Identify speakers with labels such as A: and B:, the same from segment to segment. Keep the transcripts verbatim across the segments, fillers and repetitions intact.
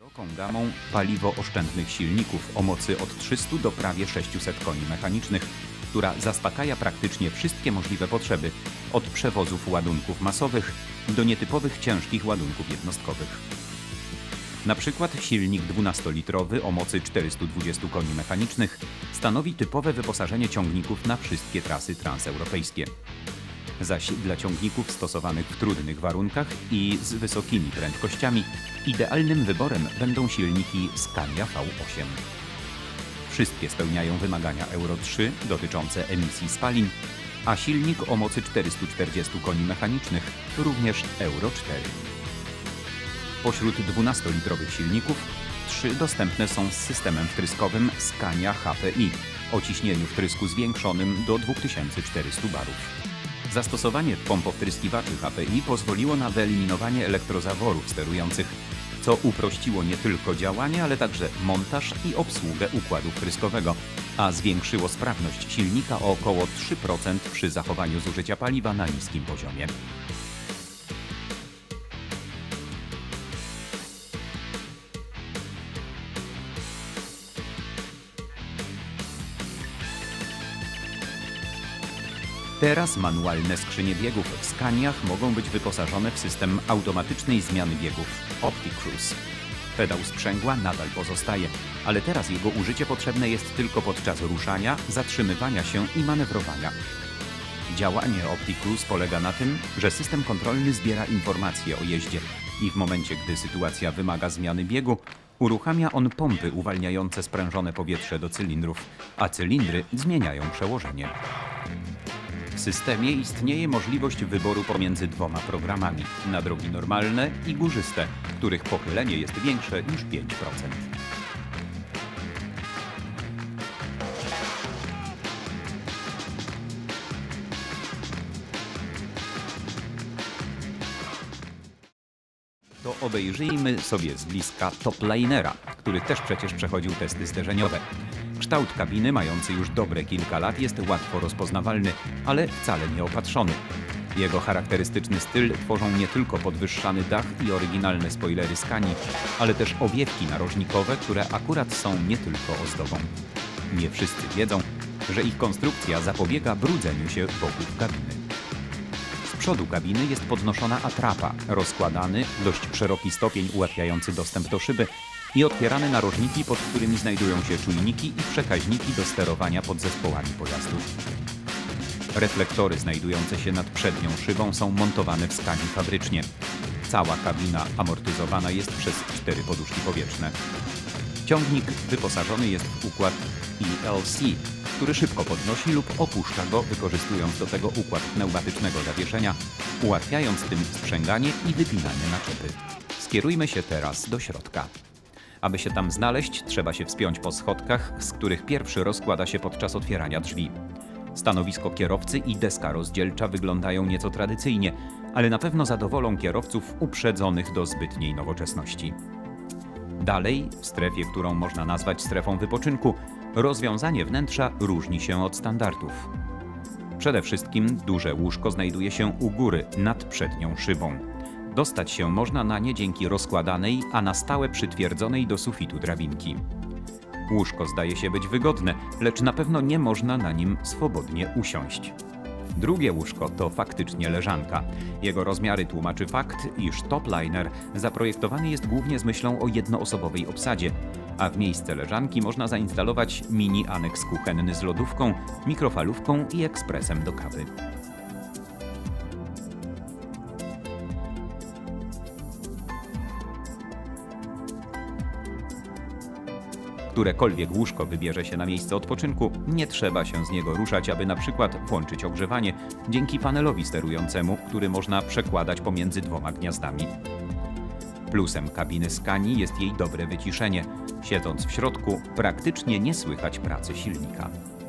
A: Szeroką gamą paliwooszczędnych silników o mocy od trzystu do prawie sześciuset koni mechanicznych, która zaspokaja praktycznie wszystkie możliwe potrzeby, od przewozów ładunków masowych do nietypowych ciężkich ładunków jednostkowych. Na przykład silnik dwunastolitrowy o mocy czterystu dwudziestu koni mechanicznych stanowi typowe wyposażenie ciągników na wszystkie trasy transeuropejskie. Zaś dla ciągników stosowanych w trudnych warunkach i z wysokimi prędkościami idealnym wyborem będą silniki Scania V osiem. Wszystkie spełniają wymagania Euro trzy dotyczące emisji spalin, a silnik o mocy czterystu czterdziestu koni mechanicznych również Euro cztery. Pośród dwunastolitrowych silników trzy dostępne są z systemem wtryskowym Scania H P I o ciśnieniu wtrysku zwiększonym do dwóch tysięcy czterystu barów. Zastosowanie pompowtryskiwaczy H P I pozwoliło na wyeliminowanie elektrozaworów sterujących, co uprościło nie tylko działanie, ale także montaż i obsługę układu wtryskowego, a zwiększyło sprawność silnika o około trzy procent przy zachowaniu zużycia paliwa na niskim poziomie. Teraz manualne skrzynie biegów w Scaniach mogą być wyposażone w system automatycznej zmiany biegów OptiCruise. Pedał sprzęgła nadal pozostaje, ale teraz jego użycie potrzebne jest tylko podczas ruszania, zatrzymywania się i manewrowania. Działanie OptiCruise polega na tym, że system kontrolny zbiera informacje o jeździe i w momencie, gdy sytuacja wymaga zmiany biegu, uruchamia on pompy uwalniające sprężone powietrze do cylindrów, a cylindry zmieniają przełożenie. W systemie istnieje możliwość wyboru pomiędzy dwoma programami na drogi normalne i górzyste, których pochylenie jest większe niż pięć procent. To obejrzyjmy sobie z bliska Toplinera, który też przecież przechodził testy zderzeniowe. Kształt kabiny, mający już dobre kilka lat, jest łatwo rozpoznawalny, ale wcale nie opatrzony. Jego charakterystyczny styl tworzą nie tylko podwyższany dach i oryginalne spoilery Scanii, ale też owiewki narożnikowe, które akurat są nie tylko ozdobą. Nie wszyscy wiedzą, że ich konstrukcja zapobiega brudzeniu się wokół kabiny. Z przodu kabiny jest podnoszona atrapa, rozkładany, dość szeroki stopień ułatwiający dostęp do szyby i otwierane narożniki, pod którymi znajdują się czujniki i przekaźniki do sterowania podzespołami pojazdów. Reflektory znajdujące się nad przednią szybą są montowane w Scanii fabrycznie. Cała kabina amortyzowana jest przez cztery poduszki powietrzne. Ciągnik wyposażony jest w układ E L C, który szybko podnosi lub opuszcza go, wykorzystując do tego układ pneumatycznego zawieszenia, ułatwiając tym sprzęganie i wypinanie naczepy. Skierujmy się teraz do środka. Aby się tam znaleźć, trzeba się wspiąć po schodkach, z których pierwszy rozkłada się podczas otwierania drzwi. Stanowisko kierowcy i deska rozdzielcza wyglądają nieco tradycyjnie, ale na pewno zadowolą kierowców uprzedzonych do zbytniej nowoczesności. Dalej, w strefie, którą można nazwać strefą wypoczynku, rozwiązanie wnętrza różni się od standardów. Przede wszystkim duże łóżko znajduje się u góry, nad przednią szybą. Dostać się można na nie dzięki rozkładanej, a na stałe przytwierdzonej do sufitu drabinki. Łóżko zdaje się być wygodne, lecz na pewno nie można na nim swobodnie usiąść. Drugie łóżko to faktycznie leżanka. Jego rozmiary tłumaczy fakt, iż Topliner zaprojektowany jest głównie z myślą o jednoosobowej obsadzie, a w miejsce leżanki można zainstalować mini aneks kuchenny z lodówką, mikrofalówką i ekspresem do kawy. Którekolwiek łóżko wybierze się na miejsce odpoczynku, nie trzeba się z niego ruszać, aby na przykład włączyć ogrzewanie dzięki panelowi sterującemu, który można przekładać pomiędzy dwoma gniazdami. Plusem kabiny Scanii jest jej dobre wyciszenie. Siedząc w środku, praktycznie nie słychać pracy silnika.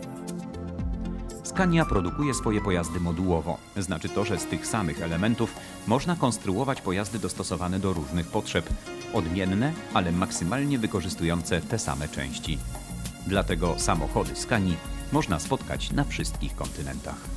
A: Scania produkuje swoje pojazdy modułowo. Znaczy to, że z tych samych elementów można konstruować pojazdy dostosowane do różnych potrzeb. Odmienne, ale maksymalnie wykorzystujące te same części. Dlatego samochody Scanii można spotkać na wszystkich kontynentach.